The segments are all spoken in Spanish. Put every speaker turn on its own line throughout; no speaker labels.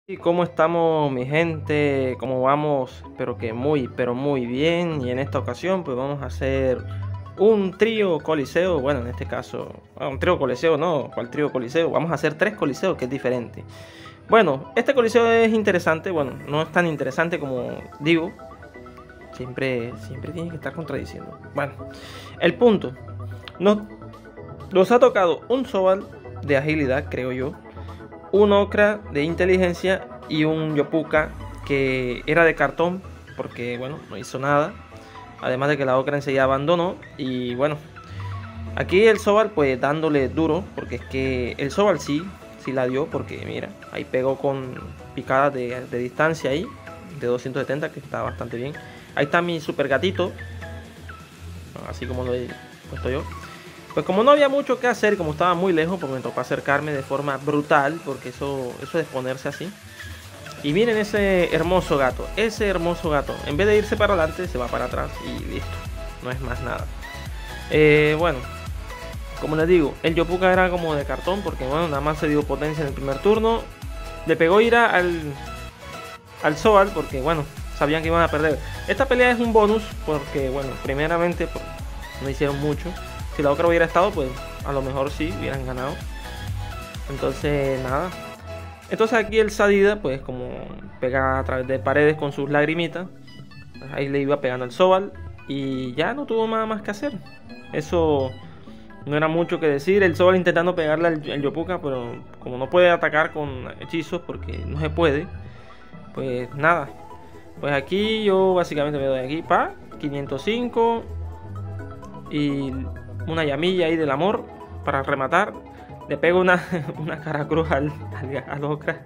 ¿Y cómo estamos, mi gente? ¿Cómo vamos? Espero que muy, pero muy bien. Y en esta ocasión, pues vamos a hacer un trío coliseo. Bueno, en este caso, un trío coliseo, no, ¿cuál trío coliseo? Vamos a hacer tres coliseos, que es diferente. Bueno, este coliseo es interesante. Bueno, no es tan interesante como digo. Siempre tiene que estar contradiciendo. Bueno, el punto. Nos ha tocado un Sobal de agilidad, creo yo, un Okra de inteligencia y un Yopuka que era de cartón porque bueno, no hizo nada. Además de que la Okra enseguida abandonó. Y bueno, aquí el Sobal pues dándole duro, porque es que el Sobal sí la dio, porque mira, ahí pegó con picadas de distancia ahí, de 270, que está bastante bien. Ahí está mi super gatito, así como lo he puesto yo. Pues como no había mucho que hacer, como estaba muy lejos, pues me tocó acercarme de forma brutal, porque eso es ponerse así. Y miren ese hermoso gato, en vez de irse para adelante, se va para atrás y listo, no es más nada. Bueno, como les digo, el Yopuka era como de cartón, porque bueno, nada más se dio potencia en el primer turno. Le pegó ira al Sobal, porque bueno, sabían que iban a perder. Esta pelea es un bonus, porque bueno, primeramente no hicieron mucho. Si la otra hubiera estado, pues a lo mejor sí hubieran ganado. Entonces, nada. Entonces aquí el Sadida, pues como pega a través de paredes con sus lagrimitas, pues ahí le iba pegando al Sobal y ya no tuvo nada más que hacer. Eso no era mucho que decir. El Sobal intentando pegarle al Yopuka, pero como no puede atacar con hechizos porque no se puede, pues nada. Pues aquí yo básicamente me doy aquí pa 505 y una llamilla ahí del amor para rematar. Le pego una cara cruz al Okra.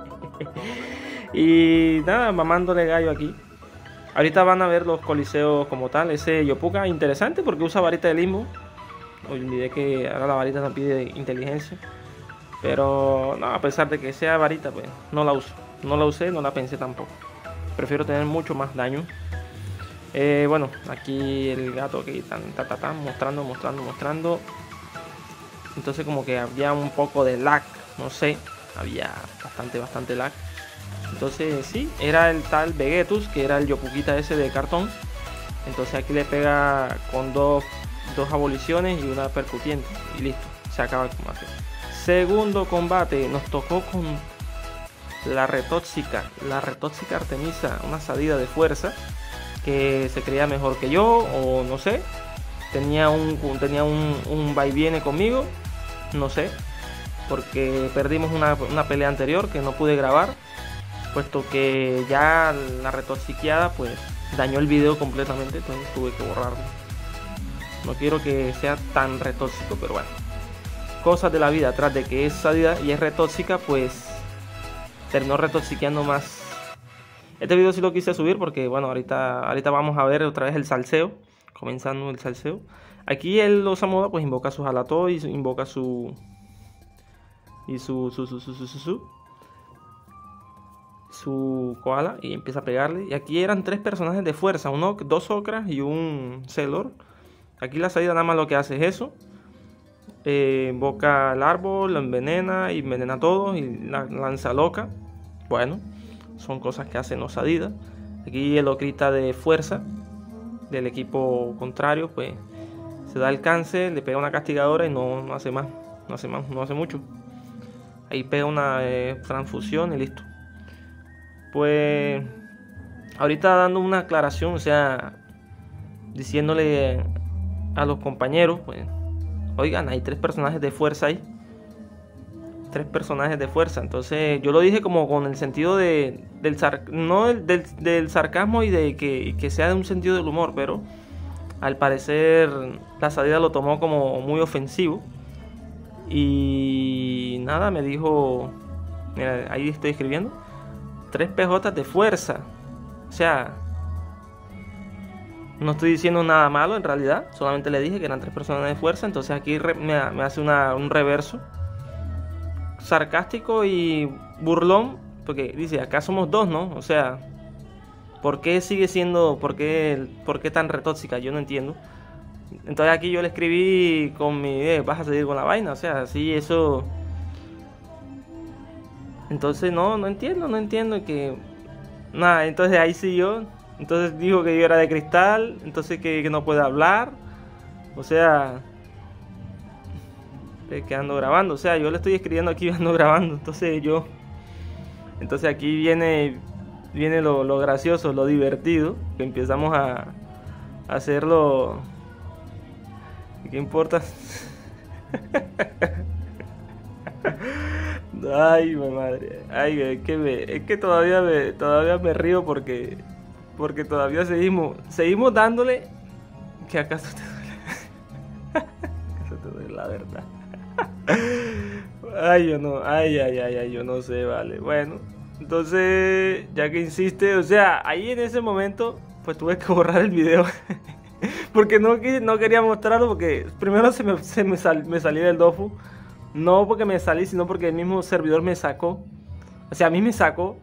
Y nada, mamándole gallo aquí. Ahorita van a ver los coliseos como tal. Ese Yopuka interesante porque usa varita de limbo. Olvidé que ahora la varita no pide inteligencia. Pero no, a pesar de que sea varita, pues no la uso. No la usé, no la pensé tampoco. Prefiero tener mucho más daño. Bueno, aquí el gato que están mostrando. Entonces como que había un poco de lag, no sé, había bastante lag. Entonces sí, era el tal Vegetus, que era el Yopukita ese de cartón. Entonces aquí le pega con dos aboliciones y una percutiente y listo, se acaba el combate. Segundo combate, nos tocó con la retóxica Artemisa, una salida de fuerza que se creía mejor que yo, o no sé, tenía un va y viene conmigo, no sé, porque perdimos una pelea anterior que no pude grabar, puesto que ya la retoxiqueada pues dañó el video completamente, entonces tuve que borrarlo. No quiero que sea tan retóxico, pero bueno, cosas de la vida. Tras de que es salida y es retóxica, pues terminó retoxiqueando más. Este video sí lo quise subir porque bueno, ahorita vamos a ver otra vez el salseo, comenzando el salseo. Aquí el Osamoda pues invoca su Halato y invoca su koala y empieza a pegarle. Y aquí eran tres personajes de fuerza, dos Okras y un Sailor. Aquí la salida nada más lo que hace es eso. Invoca el árbol, lo envenena y envenena a todos y la lanza loca. Bueno, son cosas que hacen Osadida. Aquí el Ocrita de fuerza del equipo contrario pues se da alcance, le pega una castigadora y no hace más, no hace mucho. Ahí pega una transfusión y listo. Pues ahorita dando una aclaración, o sea, diciéndole a los compañeros, pues, oigan, hay tres personajes de fuerza ahí. Tres personajes de fuerza. Entonces yo lo dije como con el sentido del sarcasmo y de que sea de un sentido del humor, pero al parecer la salida lo tomó como muy ofensivo. Y nada, me dijo, mira, ahí estoy escribiendo, 3 PJ de fuerza. O sea, no estoy diciendo nada malo en realidad, solamente le dije que eran 3 personas de fuerza. Entonces aquí me hace un reverso sarcástico y burlón, porque dice, acá somos dos, ¿no? O sea, ¿por qué sigue siendo, por qué tan retóxica? Yo no entiendo. Entonces aquí yo le escribí con mi vas a seguir con la vaina, o sea, sí, eso Entonces no entiendo que... Nada, entonces ahí siguió. Entonces dijo que yo era de cristal, entonces que no puede hablar. O sea, que ando grabando. O sea, yo le estoy escribiendo aquí, ando grabando. Entonces aquí viene lo gracioso, lo divertido. Que empezamos a hacerlo. ¿Qué importa? Ay, mi madre. Ay, es que todavía me río porque todavía seguimos dándole. Que acaso te duele. Acaso te duele la verdad. Ay, yo no sé, vale. Bueno, entonces, ya que insiste, o sea, ahí en ese momento, pues tuve que borrar el video. Porque no quería mostrarlo, porque primero me salí del Dofu. No porque me salí, sino porque el mismo servidor me sacó. O sea, a mí me sacó.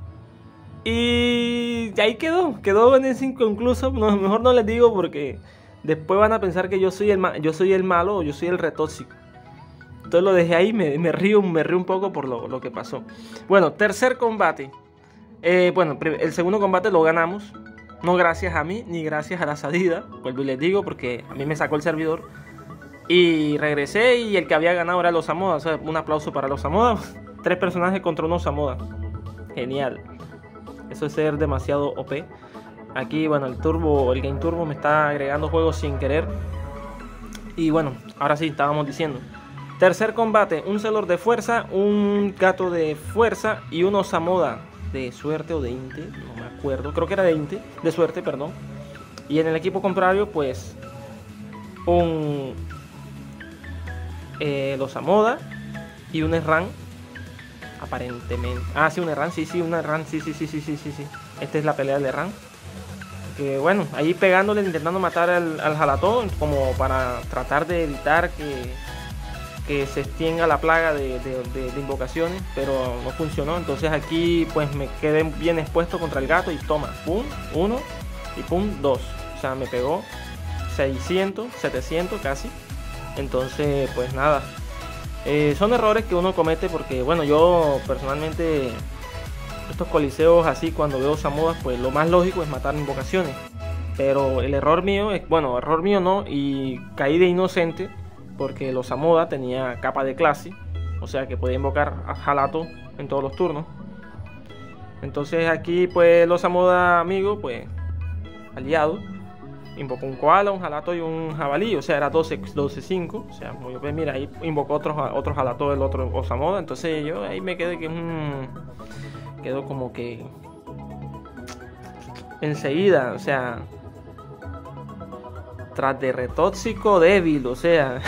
Y ahí quedó en ese inconcluso. No, mejor no les digo porque después van a pensar que yo soy el malo o yo soy el retóxico. Entonces lo dejé ahí, me río un poco por lo que pasó. Bueno, tercer combate. Bueno, el segundo combate lo ganamos. No gracias a mí, ni gracias a la salida. Vuelvo y les digo, porque a mí me sacó el servidor. Y regresé y el que había ganado era los Osamoda. O sea, un aplauso para los Osamoda. 3 personajes contra un Osamoda. Genial. Eso es ser demasiado OP. Aquí, bueno, el Game Turbo me está agregando juegos sin querer. Y bueno, ahora sí, estábamos diciendo. Tercer combate, un Sailor de fuerza, un gato de fuerza y un Osamoda de suerte o de inte, no me acuerdo, creo que era de inte, de suerte, perdón. Y en el equipo contrario, pues, un Osamoda y un Erran, aparentemente. Ah, sí, un Erran, sí, un Erran, sí. Esta es la pelea del Erran. Que bueno, ahí pegándole, intentando matar al Jalató, como para tratar de evitar que se extienda la plaga de invocaciones, pero no funcionó. Entonces aquí pues me quedé bien expuesto contra el gato y toma, pum, 1 y pum, 2. O sea, me pegó 600, 700 casi. Entonces pues nada, son errores que uno comete porque bueno, yo personalmente estos coliseos así, cuando veo Osamodas, pues lo más lógico es matar invocaciones. Pero el error mío es, bueno, error mío no, y caí de inocente porque el Osamoda tenía capa de clase, o sea que podía invocar a Halato en todos los turnos. Entonces aquí pues el Osamoda amigo, pues aliado, invocó un koala, un Halato y un jabalí, o sea era 12-5, o sea muy bien. Mira, ahí invocó otro Halato del otro Osamoda, entonces yo ahí me quedé que quedó como que enseguida, o sea, tras de retóxico débil, o sea.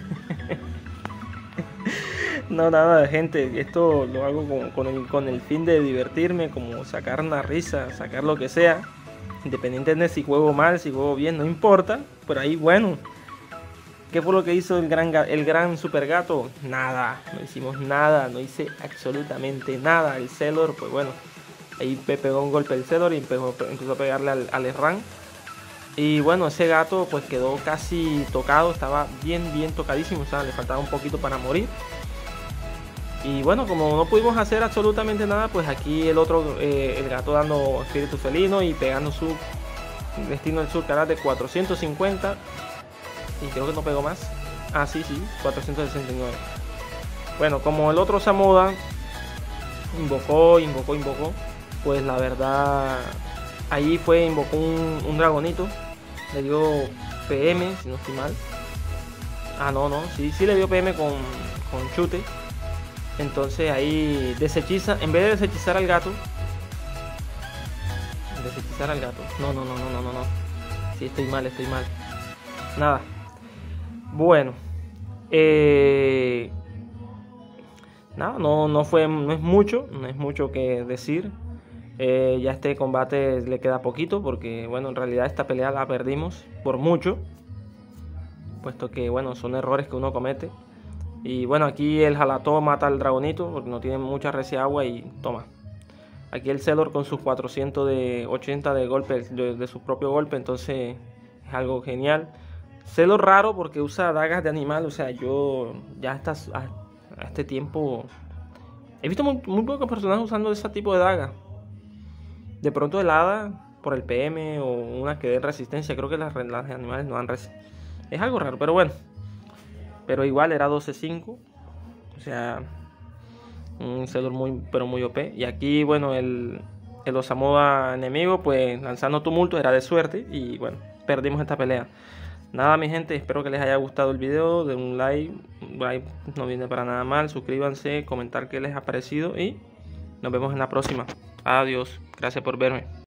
No, nada, gente, esto lo hago con el fin de divertirme, como sacar una risa, sacar lo que sea, independiente de si juego mal, si juego bien, no importa. Por ahí, bueno, ¿qué fue lo que hizo el gran super gato? Nada, no hicimos nada, no hice absolutamente nada. El Sailor, pues bueno, ahí pegó un golpe el Sailor y empezó a pegarle al Erran. Y bueno, ese gato pues quedó casi tocado, estaba bien tocadísimo, o sea, le faltaba un poquito para morir. Y bueno, como no pudimos hacer absolutamente nada, pues aquí el gato dando espíritu felino y pegando su destino del sur karate 450. Y creo que no pegó más. Ah, sí, 469. Bueno, como el otro Osamoda invocó, pues la verdad, ahí invocó un dragonito. Le dio PM, si no estoy mal. Ah, no, sí le dio PM con chute. Entonces ahí desechiza, en vez de desechizar al gato. No. Sí, estoy mal. Nada. Bueno. Nada, no es mucho que decir. Ya este combate le queda poquito porque bueno, en realidad esta pelea la perdimos por mucho, puesto que bueno, son errores que uno comete. Y bueno, aquí el Halato mata al dragonito porque no tiene mucha res de agua y toma. Aquí el Sailor con sus 480 de golpe, de su propio golpe, entonces es algo genial. Sailor raro porque usa dagas de animal, o sea, yo ya a este tiempo He visto muy pocos personajes usando ese tipo de daga. De pronto el hada por el PM o una que dé resistencia. Creo que las animales no dan resistencia. Es algo raro, pero bueno. Pero igual era 12-5. O sea, un Cedor muy OP. Y aquí, bueno, el Osamoda enemigo, pues lanzando tumulto era de suerte. Y bueno, perdimos esta pelea. Nada, mi gente, espero que les haya gustado el video. Den un like. Un like no viene para nada mal. Suscríbanse, comentar qué les ha parecido. Y nos vemos en la próxima. Adiós. Gracias por verme.